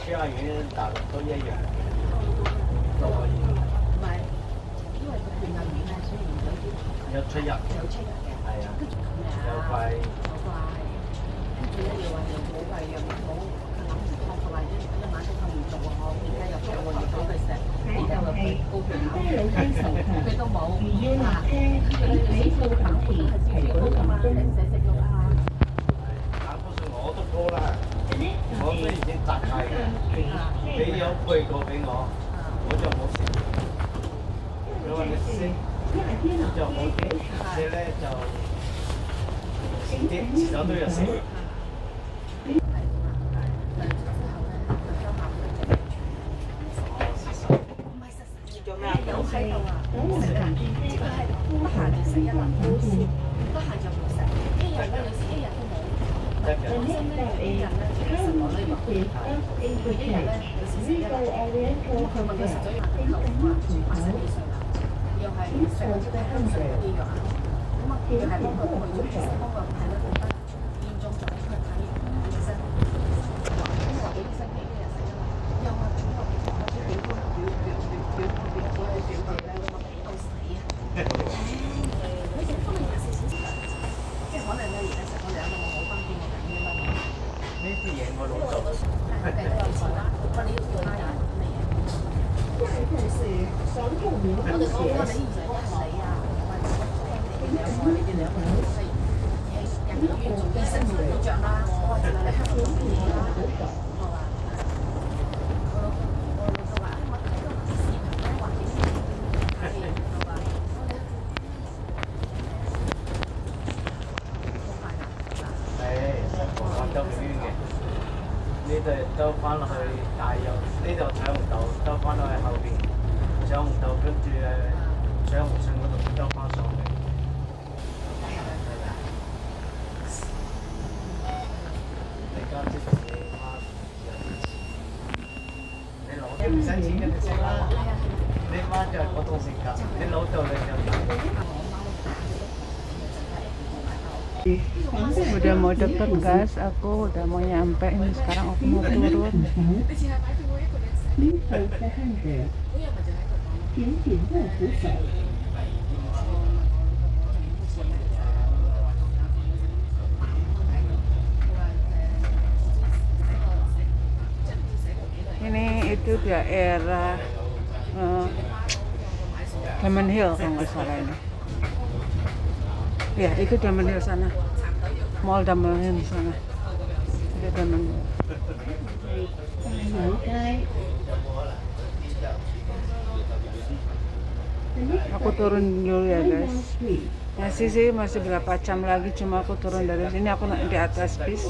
下園大陸都一樣，都可以。 唔係，因為佢電流遠啊，所以有出入。 有出入嘅。 係啊。有貴。 有貴，跟住咧又話又冇貴又冇，佢諗唔通，佢話一晚都瞓唔着喎，而家又叫我要俾佢食，然之後又高血壓，佢都冇啊，跟住咧你師傅膽固醇係超高㗎嘛，你唔使食肉啊。 膽固醇我都高啦，我都已經摘晒嘅，你有配過俾我，我就冇食。佢話你食就好啲，食咧就食啲，遲早都要食。 有喺度啊，食啊，只不過係得閒就食一粒，得閒就唔食。一日咧有時一日都冇，本身咧一日咧就食我呢個，佢一日咧有時食一粒。咁佢問佢食咗藥之後，80幾歲啦，又係食嗰啲香水嗰啲藥啊，咁啊佢係幫佢去咗醫生幫佢睇得覺得嚴重咗，佢睇醫生，話俾醫生幾日食一粒，又話俾我表哥表姐咧，我俾到死啊！佢成方面24小時，即係可能咧而家食我哋啱啱我好翻啲，我緊啲乜嘢？ 呢啲嘢我老豆。 係計都有錢啦，我哋要拉人咩嘢？我哋講你以前一係你啊，或者你哋兩個，你哋兩個都係人哋要做醫生做保障啦，我話你香港做嘢啦，我話。呢度兜翻落去大油，呢度搶唔到，兜翻落去後邊，搶唔到，跟住搶唔上嗰度兜翻上嚟。你家姐你媽你老豆唔使錢嘅你識啦，你媽就係嗰種性格，你老豆你就 Udah mau deket guys, aku udah mau nyampe ini sekarang aku mau turun. Ini itu daerah Diamond Hill kalau nggak salah ini. Ya, itu Diamond Hill sana. Mall Diamond Hill sana. Itu Diamond Hill. Aku turun dulu ya guys. Masih sih masih berapa jam lagi, cuma aku turun dari sini, aku di atas bis.